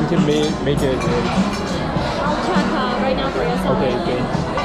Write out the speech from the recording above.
can make it. I'll check right now for yourself. Okay, okay.